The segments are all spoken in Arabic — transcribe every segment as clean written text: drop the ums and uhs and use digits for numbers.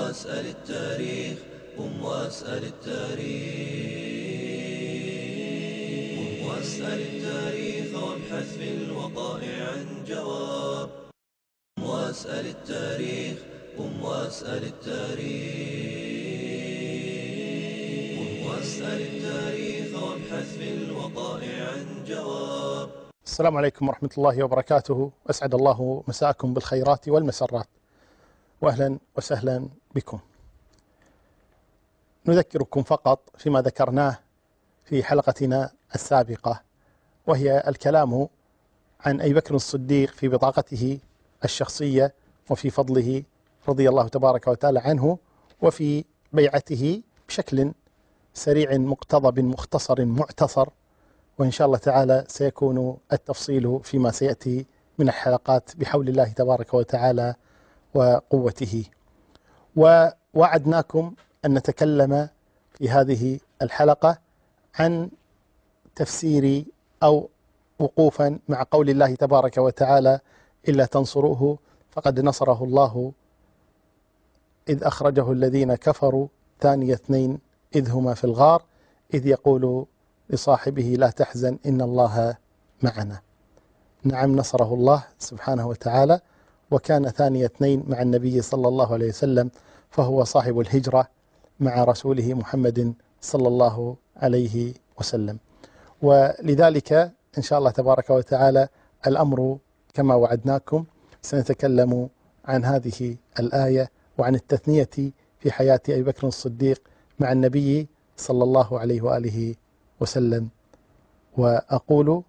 واسأل التاريخ، قم واسأل التاريخ، قم واسأل التاريخ وابحث في الوقائع عن جواب. قم واسأل التاريخ، قم واسأل التاريخ، قم واسأل التاريخ وابحث في الوقائع عن جواب. السلام عليكم ورحمة الله وبركاته. أسعد الله مساءكم بالخيرات والمسرات، وأهلا وسهلا بكم. نذكركم فقط فيما ذكرناه في حلقتنا السابقة، وهي الكلام عن أبي بكر الصديق في بطاقته الشخصية وفي فضله رضي الله تبارك وتعالى عنه، وفي بيعته بشكل سريع مقتضب مختصر معتصر، وإن شاء الله تعالى سيكون التفصيل فيما سيأتي من الحلقات بحول الله تبارك وتعالى وقوته. ووعدناكم أن نتكلم في هذه الحلقة عن تفسير أو وقوفا مع قول الله تبارك وتعالى: إلا تنصروه فقد نصره الله إذ أخرجه الذين كفروا ثاني اثنين إذ هما في الغار إذ يقول لصاحبه لا تحزن إن الله معنا. نعم، نصره الله سبحانه وتعالى، وكان ثاني اثنين مع النبي صلى الله عليه وسلم، فهو صاحب الهجرة مع رسوله محمد صلى الله عليه وسلم. ولذلك إن شاء الله تبارك وتعالى الأمر كما وعدناكم، سنتكلم عن هذه الآية وعن التثنية في حياة أبي بكر الصديق مع النبي صلى الله عليه وآله وسلم. وأقول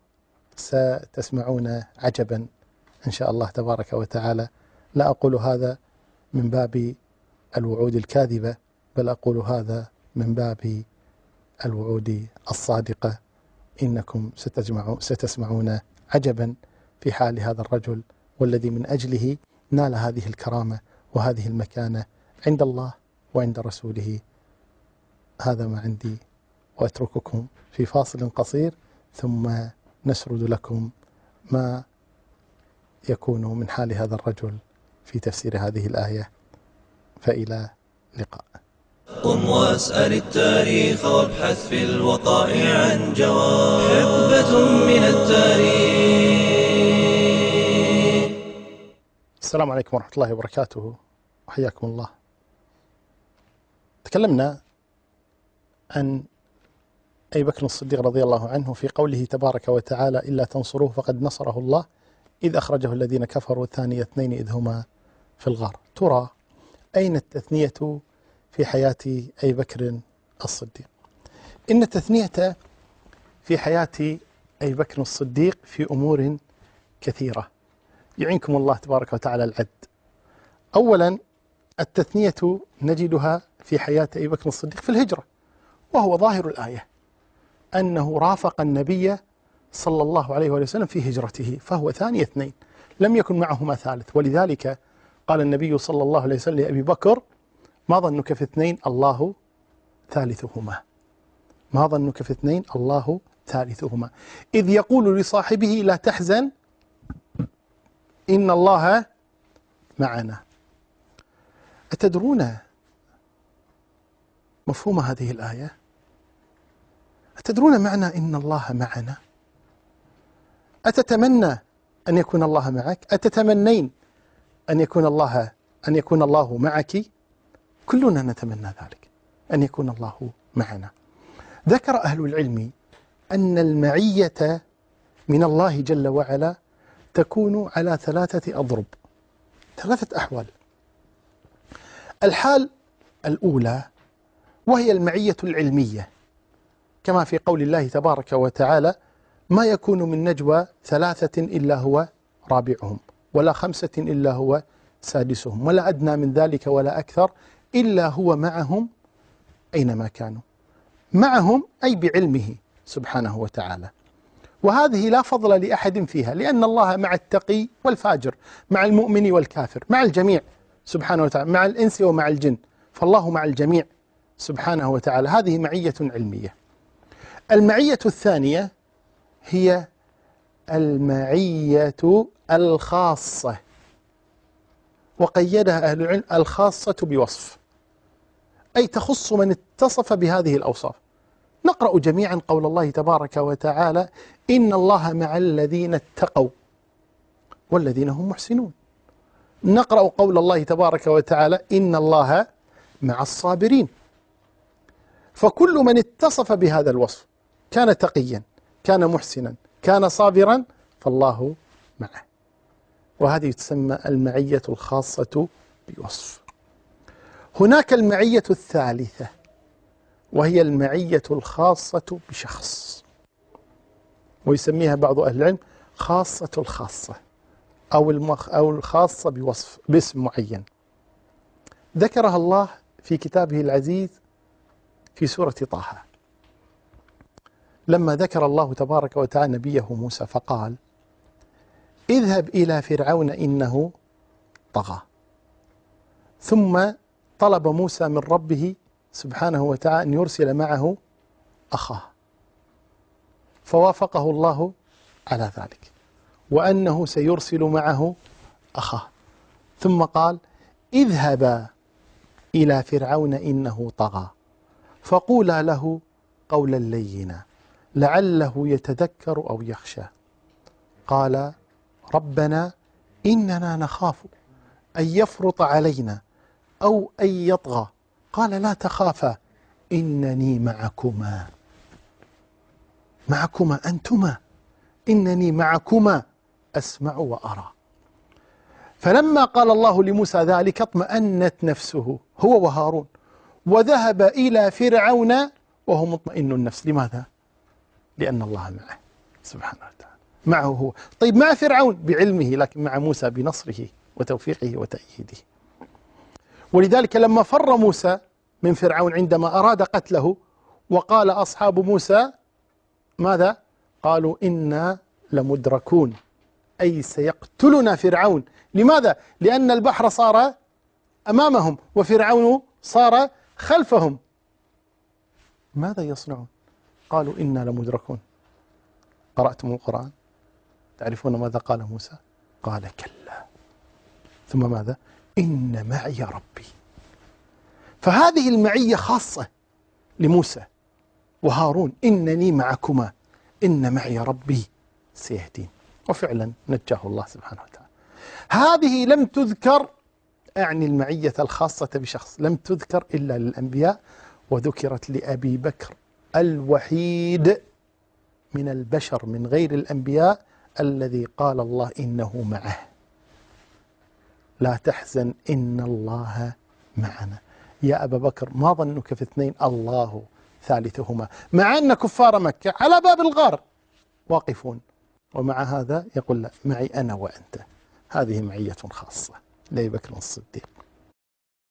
ستسمعون عجبا إن شاء الله تبارك وتعالى. لا أقول هذا من باب الوعود الكاذبة، بل أقول هذا من باب الوعود الصادقة. إنكم ستسمعون عجبا في حال هذا الرجل، والذي من أجله نال هذه الكرامة وهذه المكانة عند الله وعند رسوله. هذا ما عندي، وأترككم في فاصل قصير ثم نسرد لكم ما يكون من حال هذا الرجل في تفسير هذه الآية. فإلى اللقاء. قم واسأل التاريخ وابحث في الوقائع عن جواب. حقبة من التاريخ. السلام عليكم ورحمة الله وبركاته، وحياكم الله. تكلمنا عن أبي بكر الصديق رضي الله عنه في قوله تبارك وتعالى: إلا تنصروه فقد نصره الله إذ أخرجه الذين كفروا ثاني اثنين إذ هما في الغار. ترى أين التثنية في حياة أبي بكر الصديق؟ إن التثنية في حياة أبي بكر الصديق في أمور كثيرة يعينكم الله تبارك وتعالى العد. أولا، التثنية نجدها في حياة أبي بكر الصديق في الهجرة، وهو ظاهر الآية أنه رافق النبي صلى الله عليه وسلم في هجرته، فهو ثاني اثنين، لم يكن معهما ثالث. ولذلك قال النبي صلى الله عليه وسلم لأبي بكر: ما ظنك في اثنين الله ثالثهما، ما ظنك في اثنين الله ثالثهما، إذ يقول لصاحبه لا تحزن إن الله معنا. أتدرون مفهوم هذه الآية؟ أتدرون معنى إن الله معنا؟ أتتمنى أن يكون الله معك؟ أتتمنين أن يكون الله معك؟ كلنا نتمنى ذلك، أن يكون الله معنا. ذكر أهل العلم أن المعية من الله جل وعلا تكون على ثلاثة أضرب، ثلاثة أحوال. الحال الأولى وهي المعية العلمية، كما في قول الله تبارك وتعالى: ما يكون من نجوى ثلاثة إلا هو رابعهم ولا خمسة إلا هو سادسهم ولا أدنى من ذلك ولا أكثر إلا هو معهم أينما كانوا. معهم أي بعلمه سبحانه وتعالى، وهذه لا فضل لأحد فيها، لأن الله مع التقي والفاجر، مع المؤمن والكافر، مع الجميع سبحانه وتعالى، مع الإنس ومع الجن، فالله مع الجميع سبحانه وتعالى. هذه معية علمية. المعية الثانية هي المعية الخاصة، وقيدها أهل العلم الخاصة بوصف، أي تخص من اتصف بهذه الأوصاف. نقرأ جميعا قول الله تبارك وتعالى: إن الله مع الذين اتقوا والذين هم محسنون. نقرأ قول الله تبارك وتعالى: إن الله مع الصابرين. فكل من اتصف بهذا الوصف كان تقيا، كان محسنا، كان صابرا، فالله معه. وهذه تسمى المعية الخاصة بوصف. هناك المعية الثالثة، وهي المعية الخاصة بشخص، ويسميها بعض أهل العلم خاصة الخاصة، أو الخاصة بوصف باسم معين. ذكرها الله في كتابه العزيز في سورة طه، لما ذكر الله تبارك وتعالى نبيه موسى فقال: اذهب إلى فرعون إنه طغى. ثم طلب موسى من ربه سبحانه وتعالى أن يرسل معه أخاه، فوافقه الله على ذلك، وأنه سيرسل معه أخاه. ثم قال: اذهبا إلى فرعون إنه طغى فقولا له قولا لينا لعله يتذكر أو يخشى. قال: ربنا إننا نخاف أن يفرط علينا أو أن يطغى. قال: لا تخافا إنني معكما أنتما، إنني معكما أسمع وأرى. فلما قال الله لموسى ذلك اطمأنت نفسه هو وهارون، وذهب إلى فرعون وهو مطمئن النفس. لماذا؟ لأن الله معه سبحانه وتعالى، معه هو. طيب مع فرعون بعلمه، لكن مع موسى بنصره وتوفيقه وتأييده. ولذلك لما فر موسى من فرعون عندما أراد قتله، وقال أصحاب موسى ماذا؟ قالوا: إنا لمدركون، أي سيقتلنا فرعون. لماذا؟ لأن البحر صار أمامهم وفرعون صار خلفهم. ماذا يصنعون؟ قالوا: إنا لمدركون. قرأتم القرآن تعرفون ماذا قال موسى؟ قال: كلا. ثم ماذا؟ إن معي ربي. فهذه المعية خاصة لموسى وهارون: إنني معكما إن معي ربي سيهدين. وفعلا نجاه الله سبحانه وتعالى. هذه لم تذكر، أعني المعية الخاصة بشخص، لم تذكر إلا للأنبياء، وذكرت لأبي بكر الوحيد من البشر من غير الأنبياء الذي قال الله إنه معه: لا تحزن إن الله معنا. يا أبا بكر ما ظنك في اثنين الله ثالثهما، مع أن كفار مكة على باب الغار واقفون، ومع هذا يقول: لا، معي أنا وأنت. هذه معية خاصة لأبي بكر الصديق.